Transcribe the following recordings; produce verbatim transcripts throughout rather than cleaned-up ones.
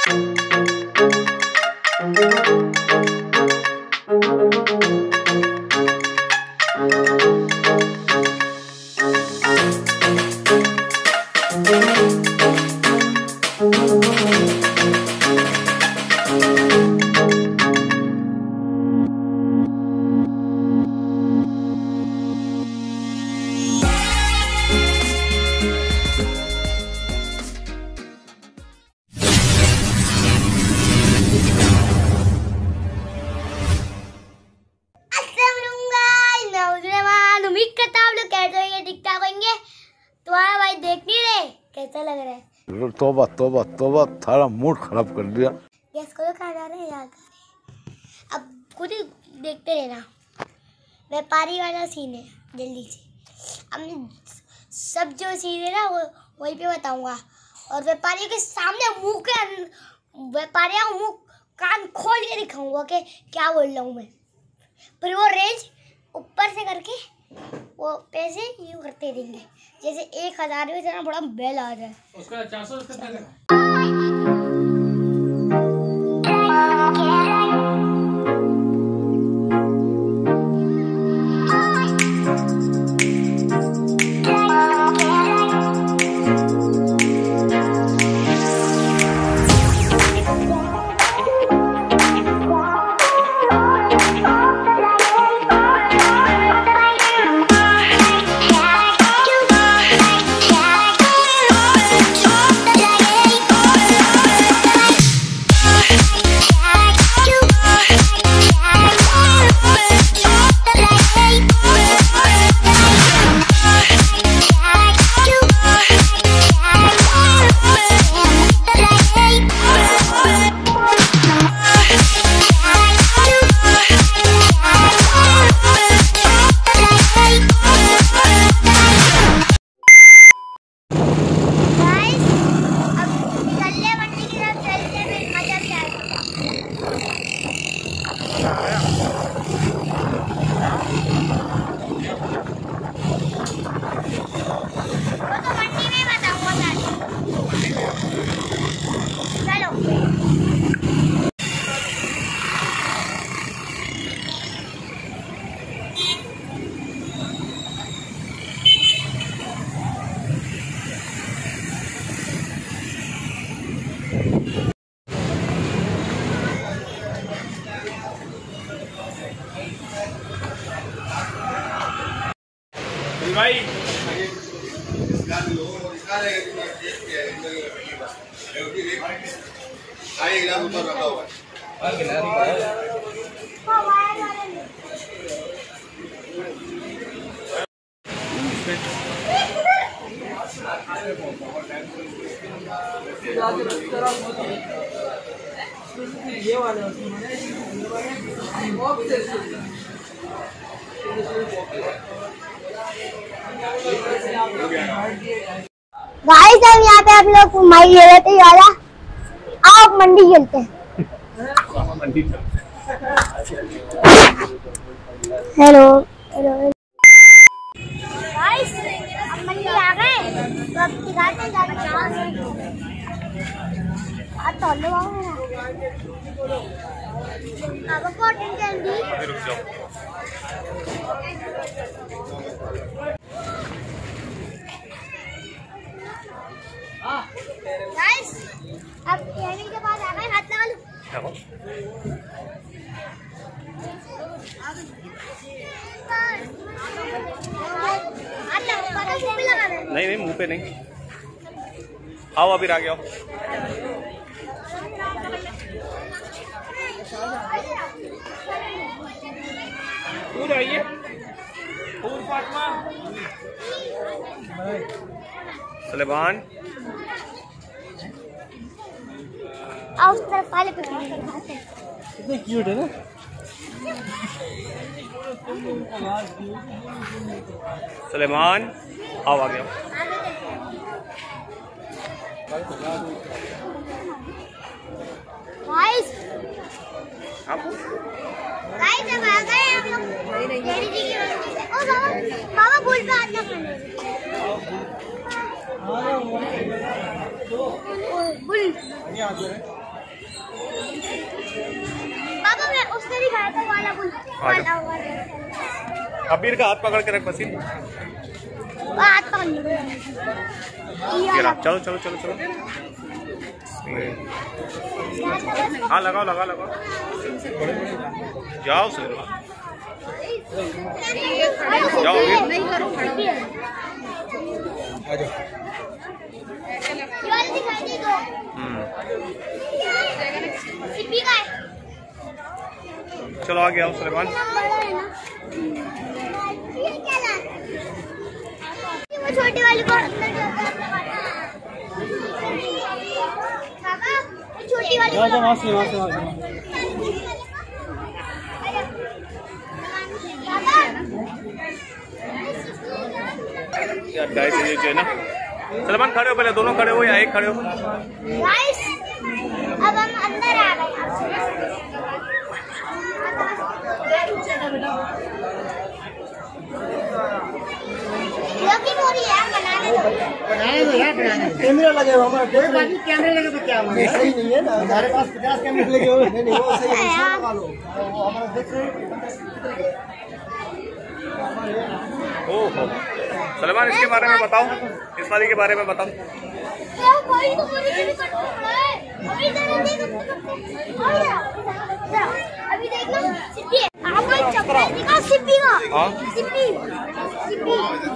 कैसा लग रहा है? तोबा तोबा तोबा, थारा मूड खराब कर दिया। गैस करो कहाँ जा रहे हैं, याद करें। अब खुद ही देखते रहना, व्यापारी वाला सीन है। जल्दी से अब सब जो सीन है ना वो वहीं पे बताऊंगा, और व्यापारियों के सामने मुंह के व्यापारियों का मुंह कान खोल के दिखाऊंगा कि क्या बोल रहा हूँ मैं। फिर वो रेंज ऊपर से करके वो पैसे यूँ करते देंगे जैसे एक हजार में इतना बड़ा बेल आ जाए। उसका चार सौ भाई ये वाले गाइस हम यहाँ पे आप लोग माई ले रहे थे वाला, आओ मंडी चलते हैं। हेलो हेलो गाइस, हम मंडी आ गए तो अब दिखाते हैं आज तो लो आओ अब कॉटन कैंडी। गाइस अब केविन के पास आ गए, हाथ लगा लो। नहीं नहीं मुंह पे नहीं, आओ अभी आ गया। दूर आइए, दूर फातिमा, सलेमान आओ उस तरफ वाले पे खाते हैं। कितने क्यूट है ना। सलेमान आओ आ गया। गाइस आप गाइस अब आ गए हम लोग डैडी जी की मंडी से। ओ बाबा बाबा भूल पे हाथ ना करना। बुल पापा मैं उसने दिखाया था वाला बुल वाला वाला। अबीर का हाथ पकड़ के रख वसीम। हाथ पकड़ लो। ये रहा, चलो चलो चलो चलो। हाँ लगाओ लगाओ लगाओ। जाओ सर जाओ अबीर। चलो आगे आओ सलेमान। छोटी वाली को छोटी वाली वहाँ से वहाँ से वहाँ से यार गाइस ये जो है ना, सलमान खड़े हो, पहले दोनों खड़े हो या एक खड़े हो। गाइस अब हम अंदर आ गए। बनाने दो यार, बनाने दो। कैमरा लगे हुए हमारे कोई बाकी कैमरे लगे तो क्या हमारे सही नहीं है ना। हमारे पास पचास कैमरे लगे हुए नहीं नहीं वो सही है, इसमें लगा लो। वो हमारा देख रहे हैं। ओहो सलमान इसके बारे में बताओ, इस वाली के बारे में बताओ। अभी देख लो सिद्धि आपको चप्पल दिखा सिद्धि का। हाँ सिद्धि सिद्धि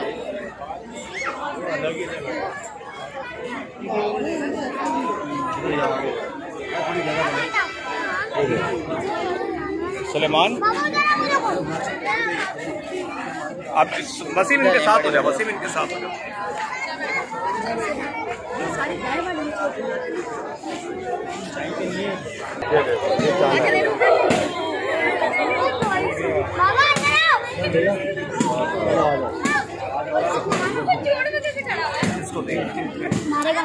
सलेमान आप वसीम इनके साथ हो जाओ, वसीम इनके साथ हो जाओ। इसको देख मारेगा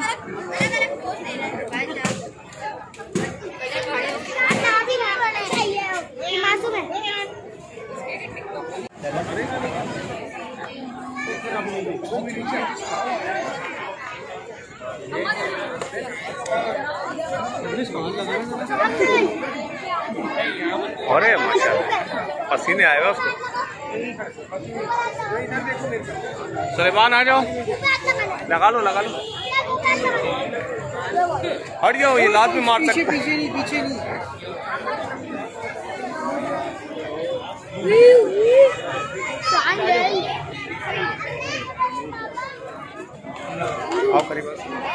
मासूम है। अरे माशाल्लाह पसीने आए हुए उसको। सलेमान आ जाओ, लगा लो लगा लो। हट जाओ, ये लात में मार सकते। पीछे नहीं पीछे नहीं। आओ करीब।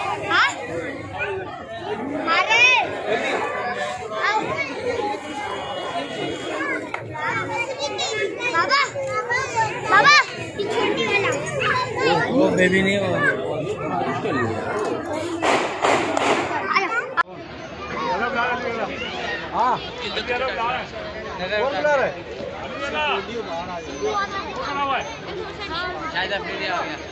बाबा बाबा छोटी वाला वो बेबी नहीं हो। हाँ कौन बुला रहा है? शायद अपने आ गया।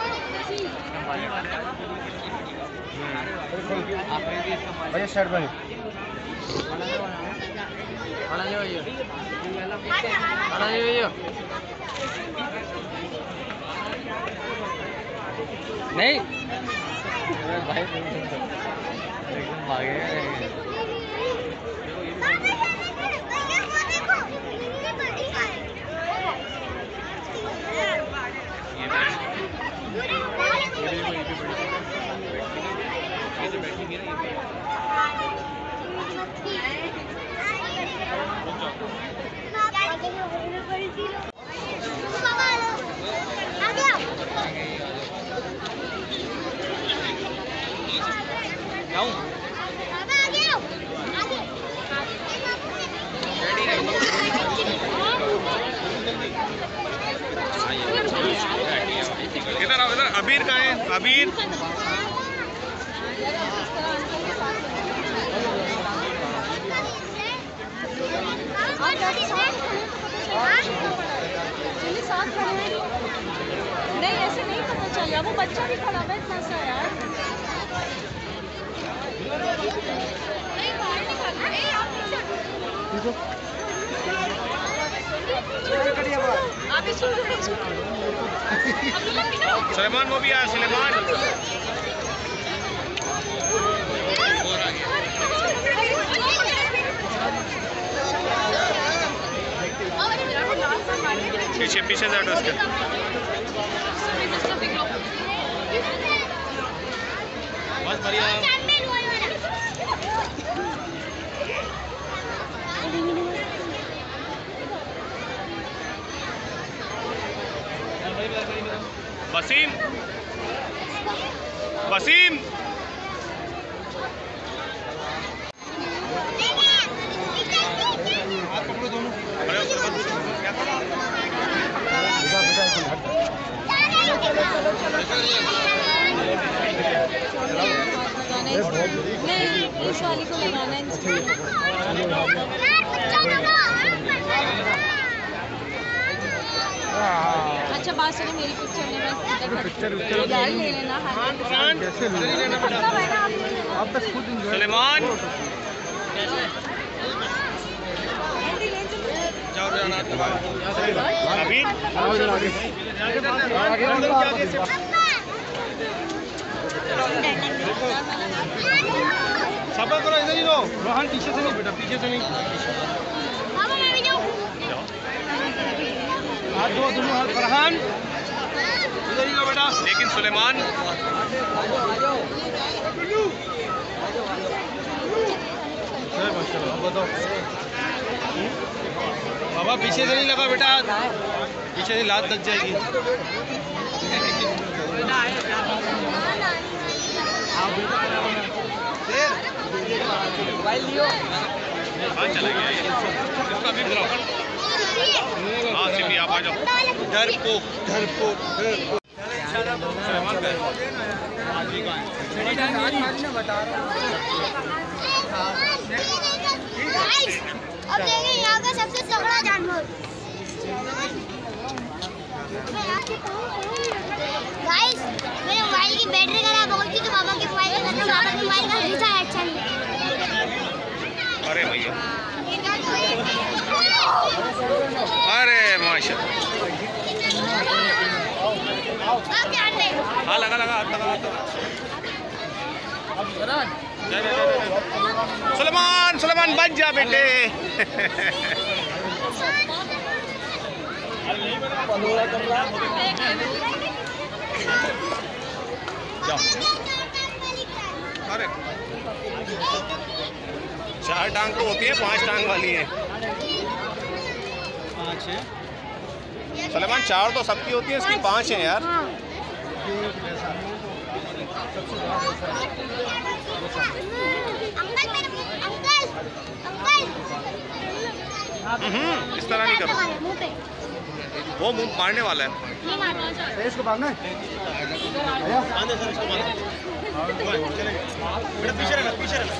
भैया शर्ट बनी नहीं भाई भागे इधर आओ, इधर अबीर कहाँ है? अबीर नहीं ऐसे नहीं पता चला, वो बच्चा भी खड़ा है इतना सा यार। सलेमान वो भी आया, सलेमान आ पीछे पीछे से हटो उसके। बस बढ़िया। वसीम वसीम नहीं, पुलिस वाली को लगाना है। अच्छा बात सुनो, मेरी पिक्चर में गाड़ी ले लेना। आप बस खुद सुलेमान अभी सबा करो, इधर ही लो। रोहन पीछे से नहीं बेटा, पीछे से नहीं। हाथ दो, दोनों हाथ। फरहान इधर ही लो बेटा। लेकिन सुलेमान बताओ बाबा, पीछे से नहीं लगा बेटा, पीछे से लात लग जाएगी। हाँ चला गया ये। इसको अभी बुलाओ। हाँ सिंधी आप आ जाओ। डरपोक डरपोक डरपोक। सुलेमान का अब देखें यहाँ का सबसे तगड़ा जानवर। गाइस, मेरे मोबाइल की बैटरी खराब हो गई थी तो पापा के मोबाइल का करना, पापा के मोबाइल का रिचार्ज अच्छा नहीं। अरे भैया, अरे माशाल्लाह। हाँ लगा लगा हाथ लगा हाथ लगा। सुलेमान सुलेमान बच जा बेटे। अरे चार टांग तो होती है, पांच टांग वाली है। सुलेमान चार तो सबकी होती है, इसकी पांच है यार। हम्म इस तरह नहीं करो, वो मुंह मारने वाला है। इसको बांधना है। पीछे रहना, पीछे रहना।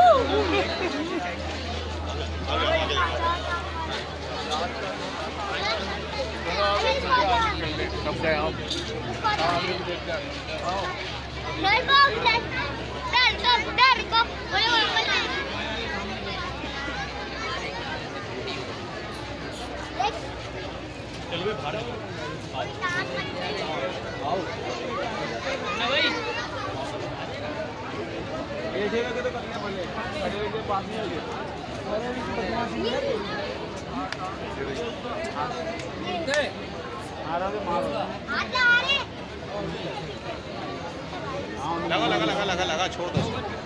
लगा लगा लगा लगा लगा छोड़ दो।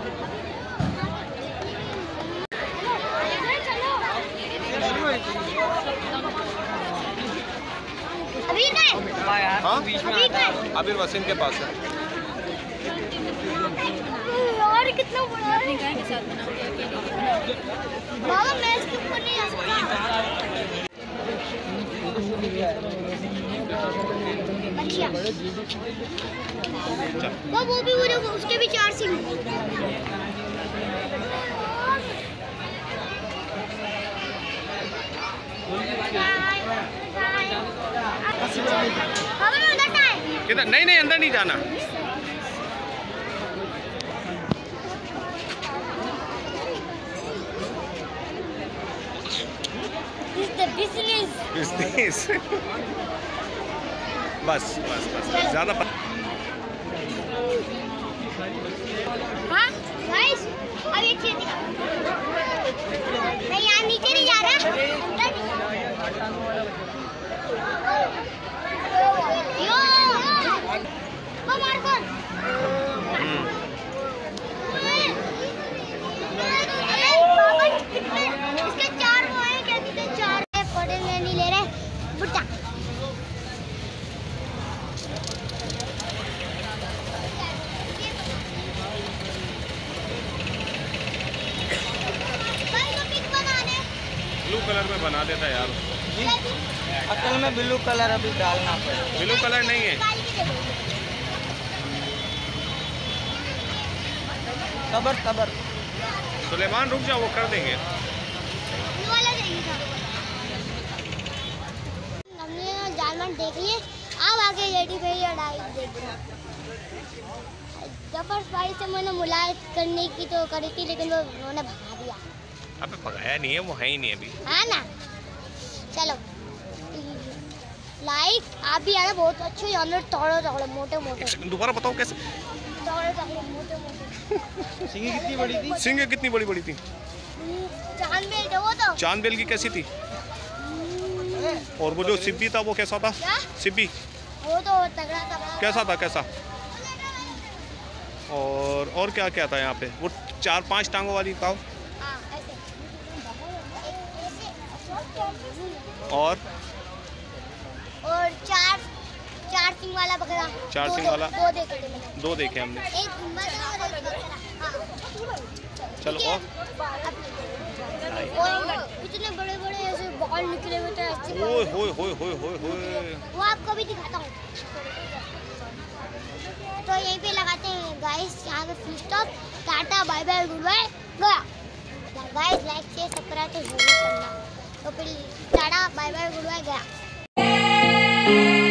अभी का हाँ अभी का अभी वसीम के पास है। और कितना बड़ा है के साथ बनाओगे अकेले? बाबा मैं इसके ऊपर नहीं आ सकता। अच्छा वो वो भी वो उसके भी चार सिंह। किधर? नहीं नहीं अंदर नहीं जाना। बिजनेस बिजनेस बस बस बस ज्यादा प... हाँ गाइस अब एक चीज मैं यहाँ नीचे नहीं जा रहा। ब्लू कलर में बना देता यार। असल में ब्लू कलर अभी डालना पड़ेगा। ब्लू कलर नहीं है। सबर सबर। सुलेमान रुक जाओ, वो कर देंगे। हमने जालमान देख लिए, अब आगे लेडी भैया डाइव देख रहे। जफर भाई से मैंने मुलाकात करने की तो करी थी, लेकिन वो उन्होंने भगा दिया। अबे भगाया नहीं है, वो है ही नहीं अभी। हाँ ना, चलो लाइक आप भी आना, बहुत अच्छे जानवर, तोड़ो तोड़ो मोटे मोटे। दोबारा बताओ कैसे? तोड़ो तोड़ो मोटे मोटे। सिंगी कितनी बड़ी थी? सिंह कितनी बड़ी बड़ी थी? चांद बेल थे वो तो। चांद बेल की कैसी थी? और वो जो सिब्बी था वो कैसा था? क्या? सिब्बी वो तो तगड़ा तगड़ा। कैसा था? कैसा? और और क्या क्या था यहाँ पे? वो चार पांच टांगों वाली काऊ। हाँ, ऐसे। और और चार चार सिंग वाला बकरा। चार दो- सिंग दो- वाला? दो देखे थे मैंने। दो देखे हमने। एक गुम्बद और एक बकरा। हाँ। चलो ठीक है? और और इतने बड़े बड़े ऐसे बाल निकले हुए थे ऐसे। ओए होए होए होए होए होए। वो आपको भी दिखाता हूँ। तो यहीं पे लगाते हैं गाइस, यहाँ पे full stop. Tata bye bye good bye गया। गाइस लाइक शेयर सब्सक्राइब तो जरूर करना। तो फिर tata bye bye good bye गया।